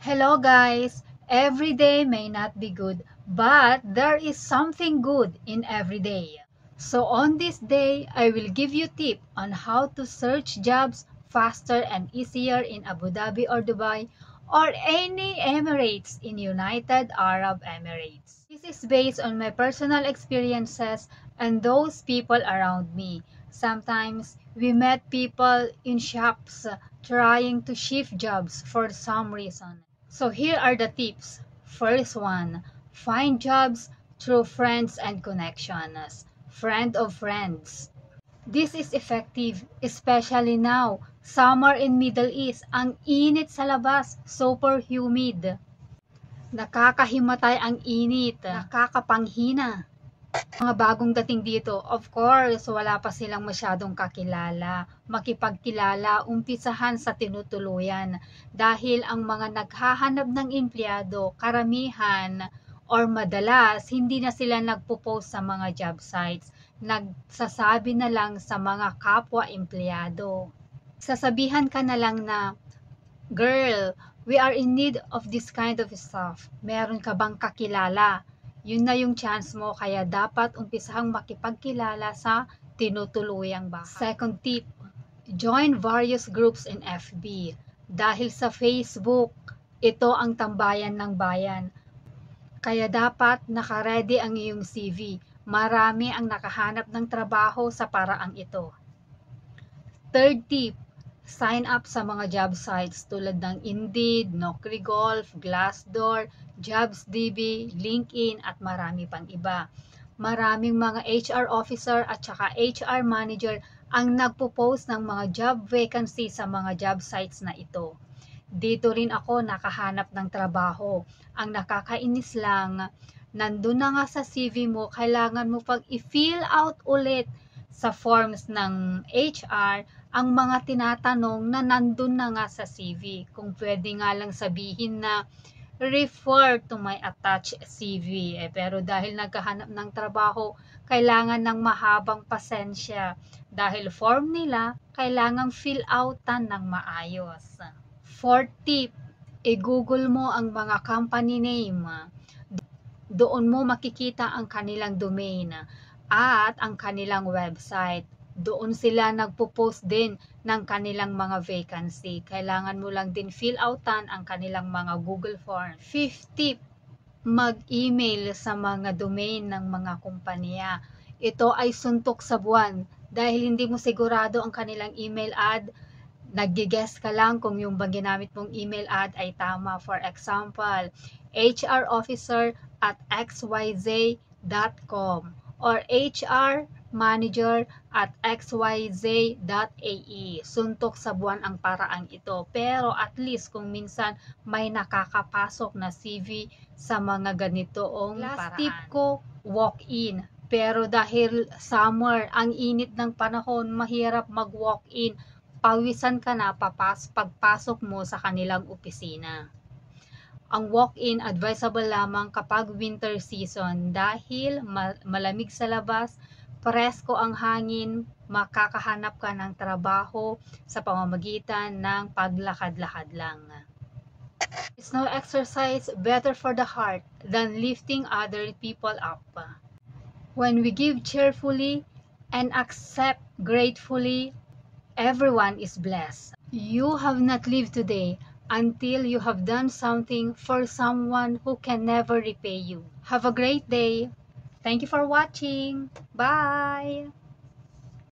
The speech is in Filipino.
Hello guys! Every day may not be good, but there is something good in every day. So on this day, I will give you tip on how to search jobs faster and easier in Abu Dhabi or Dubai or any Emirates in United Arab Emirates. This is based on my personal experiences and those people around me. Sometimes we met people in shops trying to shift jobs for some reason. So here are the tips. First one, find jobs through friends and connections. Friend of friends. This is effective, especially now. Summer in Middle East, ang init sa labas, super humid. Nakakahimatay ang init, nakakapanghina. Mga bagong dating dito, of course, wala pa silang masyadong kakilala. Makipagkilala, umpisahan sa tinutuluyan. Dahil ang mga naghahanap ng empleyado, karamihan or madalas, hindi na sila nagpo-post sa mga job sites. Nagsasabi na lang sa mga kapwa empleyado. Sasabihan ka na lang na, "Girl, we are in need of this kind of stuff. Meron ka bang kakilala?" Yun na yung chance mo, kaya dapat umpisahang makipagkilala sa tinutuluyang bahay. Second tip, join various groups in FB. Dahil sa Facebook, ito ang tambayan ng bayan. Kaya dapat nakaredy ang iyong CV. Marami ang nakahanap ng trabaho sa paraang ito. Third tip, sign up sa mga job sites tulad ng Indeed, Naukri Golf, Glassdoor, JobsDB, LinkedIn at marami pang iba. Maraming mga HR officer at saka HR manager ang nagpo-post ng mga job vacancy sa mga job sites na ito. Dito rin ako nakahanap ng trabaho. Ang nakakainis lang, nandun na nga sa CV mo, kailangan mo pag i-fill out ulit sa forms ng HR ang mga tinatanong na nandun na nga sa CV. Kung pwede nga lang sabihin na refer to my attached CV. Pero dahil naghahanap ng trabaho, kailangan ng mahabang pasensya. Dahil form nila, kailangang fill outan ng maayos. Fourth tip, i-google mo ang mga company name. Doon mo makikita ang kanilang domain at ang kanilang website. Doon sila nagpo-post din ng kanilang mga vacancy. Kailangan mo lang din fill outan ang kanilang mga Google Form. Fifth tip, mag-email sa mga domain ng mga kumpanya. Ito ay suntok sa buwan dahil hindi mo sigurado ang kanilang email ad. Nag-guess ka lang kung yung bang ginamit mong email ad ay tama. For example, hrofficer@xyz.com or hrmanager@xyz.ae. Suntok sa buwan ang paraang ito. Pero at least kung minsan may nakakapasok na CV sa mga ganitoong paraan. Last tip ko, walk-in. Pero dahil summer, ang init ng panahon, mahirap mag-walk-in. Pawisan ka na pagpasok mo sa kanilang opisina. Ang walk-in advisable lamang kapag winter season dahil malamig sa labas, presko ang hangin, makakahanap ka ng trabaho sa pamamagitan ng paglakad-lakad lang. It's no exercise better for the heart than lifting other people up. When we give cheerfully and accept gratefully, everyone is blessed. You have not lived today until you have done something for someone who can never repay you. Have a great day. Thank you for watching. Bye!